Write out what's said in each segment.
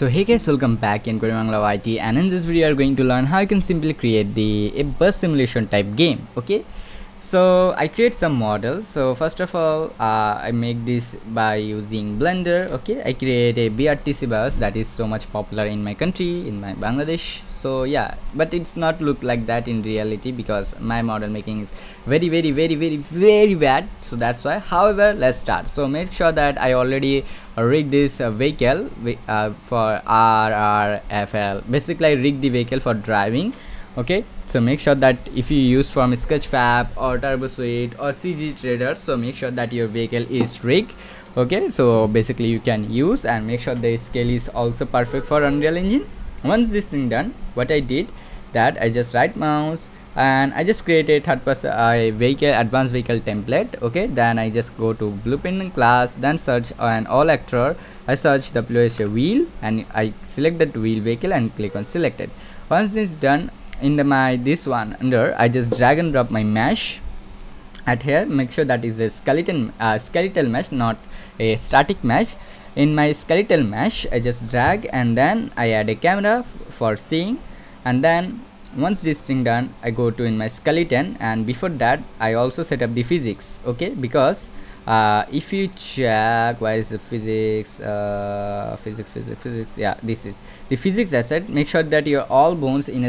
So hey guys, welcome back in Korimangla YT, and in this video we are going to learn how you can simply create a bus simulation type game. Okay, so I create some models. So first of all, I make this by using Blender. Okay, I create a BRTC bus that is so much popular in my country, in my Bangladesh. So yeah, but it's not look like that in reality because my model making is very bad. So that's why. However, let's start. So make sure that I already rig this vehicle for RRFL. Basically, I rig the vehicle for driving. Okay, so make sure that if you use from Sketchfab or TurboSuite or CG Trader, so make sure that your vehicle is rigged. Okay, so basically you can use, and make sure the scale is also perfect for Unreal Engine. Once this thing done, what I did that I just right mouse and I just created third person vehicle advanced vehicle template. Okay, then I just go to blueprint class, then search an all actor. I search WH wheel and I select that wheel vehicle and click on selected. Once this is done, in this one under, I just drag and drop my mesh at here. Make sure that is a skeletal mesh, not a static mesh. In my skeletal mesh, I just drag and then I add a camera for seeing, and then once this thing done, I go to in my skeleton, and before that I also set up the physics. Okay, because if you check why is the physics, physics, yeah, this is the physics asset. Make sure that your all bones in a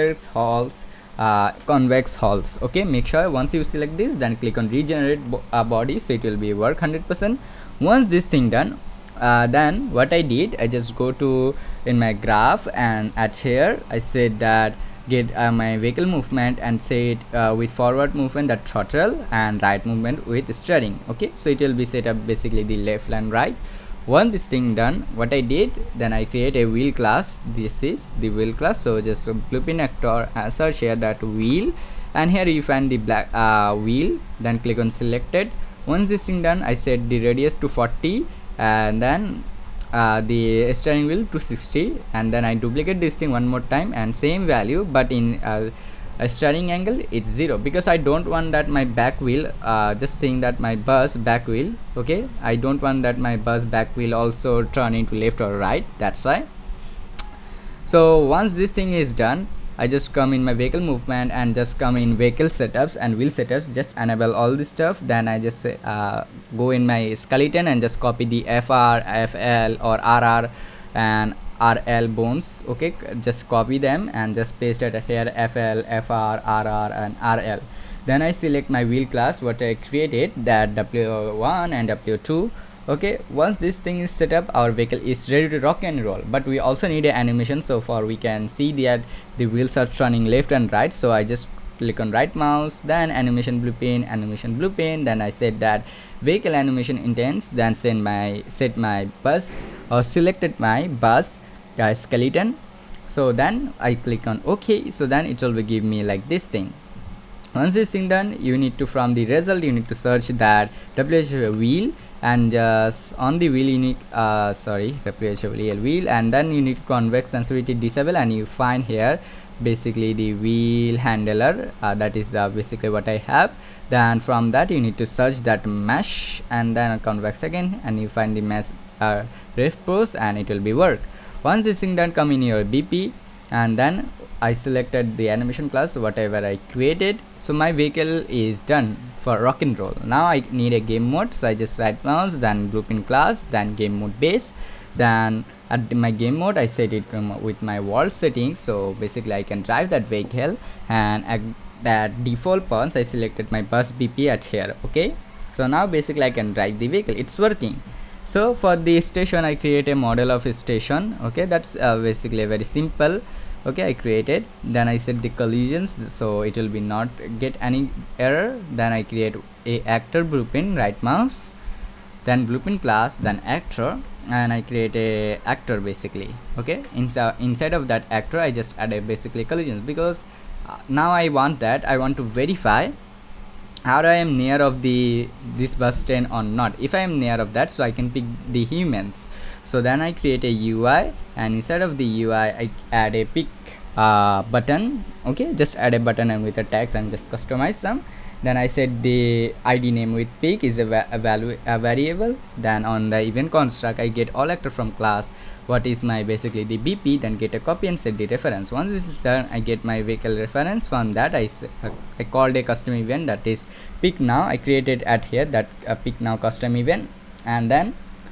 convex halls. Okay, make sure once you select this, then click on regenerate body, so it will be work 100%. Once this thing done, then what I did, I just go to in my graph, and at here I said that get my vehicle movement and say it with forward movement that throttle and right movement with steering. Okay, so it will be set up basically the left and right. Once this thing done, what I did, then I create a wheel class. This is the wheel class. So just blueprint actor, search here that wheel, and here you find the black wheel, then click on selected. Once this thing done, I set the radius to 40 and then the steering wheel to 60, and then I duplicate this thing one more time and same value, but in a steering angle it's 0 because I don't want that my back wheel, just saying that my bus back wheel, okay, I don't want that my bus back wheel also turn into left or right. That's why. So once this thing is done, I just come in my vehicle movement and just come in vehicle setups and wheel setups, just enable all this stuff. Then I just go in my skeleton and just copy the FR, FL or RR and RL bones. Okay, just copy them and just paste it here, FL, FR, RR and RL. Then I select my wheel class what I created, that W1 and W2. Okay, once this thing is set up, our vehicle is ready to rock and roll, but we also need an animation. So far we can see that the wheels are turning left and right. So I just click on right mouse, then animation blueprint, then I said that vehicle animation intense, then set my bus or selected my bus skeleton. So then I click on OK. So then it will give me like this thing. Once this thing done, you need to, from the result, you need to search that WH wheel, and just on the wheel you need WH wheel, and then you need convex sensitivity disable, and you find here basically the wheel handler, that is the basically what I have. Then from that you need to search that mesh and then convex again, and you find the mesh ref pros, and it will be work. Once this thing done, come in your BP, and then I selected the animation class whatever I created. So my vehicle is done for rock and roll. Now I need a game mode, so I just right mouse, then blueprint class, then game mode base. Then at my game mode I set it with my world settings, so basically I can drive that vehicle, and at that default points I selected my bus BP at here. Okay, so now basically I can drive the vehicle, it's working. So for the station, I create a model of a station. Okay, that's basically very simple. Okay, I created, then I set the collisions so it will be not get any error. Then I create a actor blueprint, right mouse, then blueprint class, then actor, and I create a actor basically. Okay, inside of that actor I just add a basically collisions, because now I want to verify how I am near of this bus stand or not. If I am near of that, so I can pick the humans. So then I create a UI, and inside of the UI I add a pick button. Okay, just add a button and with a text and just customize some. Then I set the ID name with pick is a variable. Then on the event construct I get all actor from class what is my basically the BP, then get a copy and set the reference. Once this is done, I get my vehicle reference. From that I called a custom event, that is pick now. I created at here that pick now custom event, and then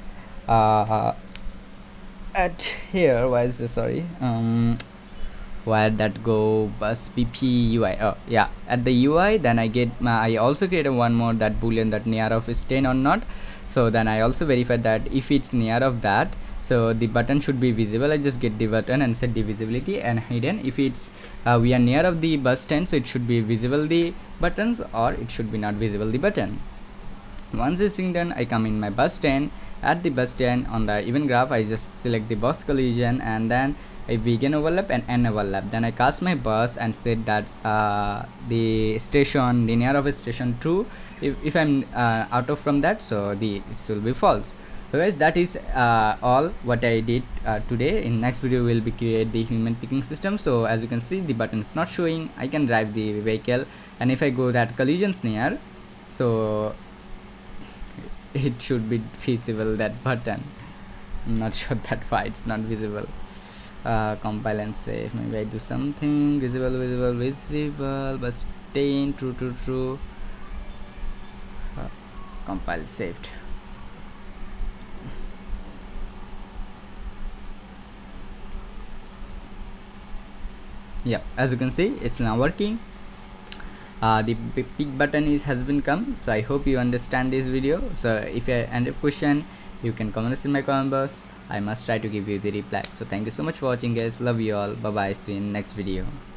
at here, why is this, sorry, where that go, bus BP UI, oh yeah, at the UI, then I get I also created one more, that boolean, that near of is 10 or not. So then I also verified that if it's near of that, so the button should be visible. I just get the button and set the visibility and hidden. If it's we are near of the bus 10, so it should be visible the buttons, or it should be not visible the button. Once this thing done, I come in my bus 10. At the bus 10 on the event graph, I just select the bus collision, and then a begin overlap and end overlap. Then I cast my bus and set that the station, the near of a station true. If I'm out of from that, so it will be false. So guys, that is all what I did today. In next video we'll be create the human picking system. So as you can see, the button is not showing. I can drive the vehicle, and if I go that collisions near, so it should be visible, that button. I'm not sure that why it's not visible. Compile and save. Maybe I do something visible, but staying true. Compile, saved. Yeah, as you can see, it's now working. The pick button has been come. So I hope you understand this video. So if you have a question, you can comment in my comment box. I must try to give you the reply. So thank you so much for watching guys. Love you all. Bye bye. See you in next video.